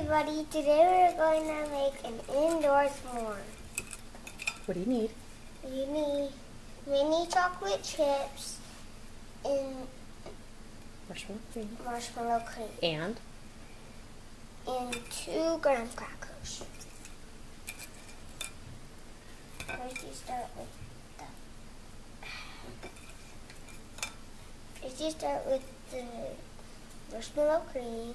everybody, today we're going to make an indoor s'more. What do you need? You need mini chocolate chips and marshmallow cream. And 2 graham crackers. First you start with the marshmallow cream.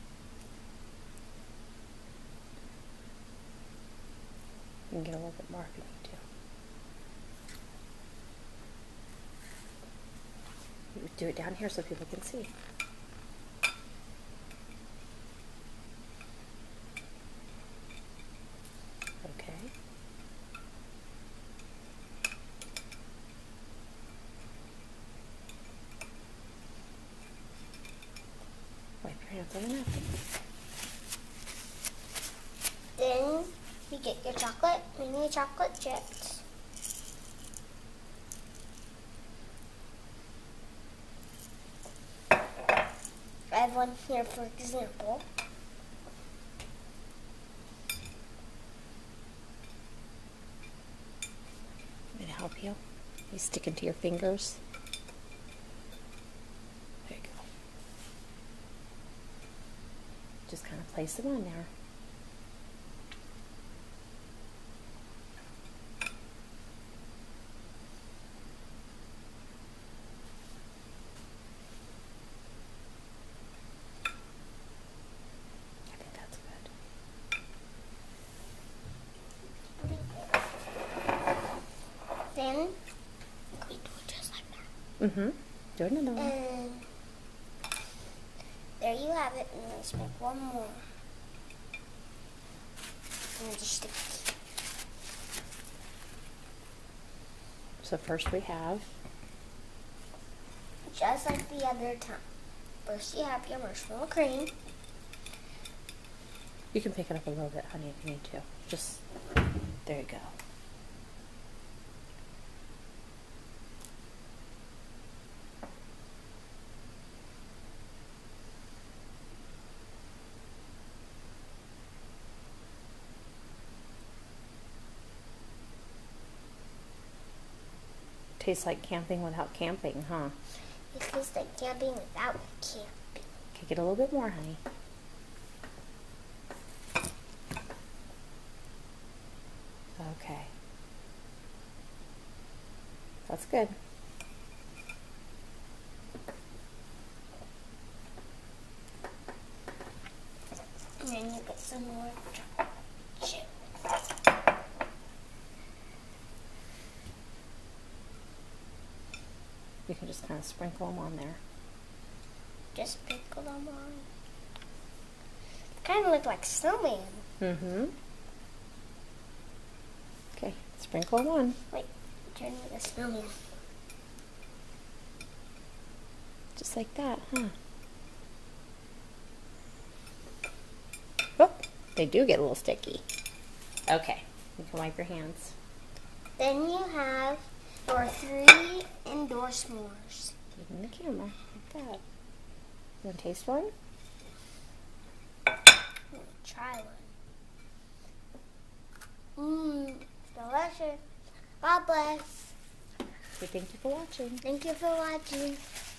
you can get a little bit more if you need to. You do it down here so people can see. Okay. Wipe your hands on the napkin. Then you get your mini chocolate chips. I have one here for example. I'm gonna help you. You stick into your fingers. There you go. Just kind of place them on there. I think that's good. Then we do it just like that. Mm-hmm. Do another one. And there you have it. And let's make one more. And just stick it. So first we have, Just like the other time. First you have your marshmallow cream. you can pick it up a little bit, honey, if you need to. Just, there you go. Tastes like camping without camping, huh? It tastes like camping without camping. Okay, get a little bit more, honey. Okay. That's good. And then you get some more chocolate chips. You can just kind of sprinkle them on there. Just sprinkle them on. Kind of look like snowman. Mm-hmm. Okay, sprinkle them on. Wait, turn into a snowman. Just like that, huh? Oh, they do get a little sticky. Okay, you can wipe your hands. Then you have your 3 indoor s'mores. Keep in the camera, like that. You want to taste one? Try one. Delicious. God bless. Say thank you for watching. Thank you for watching.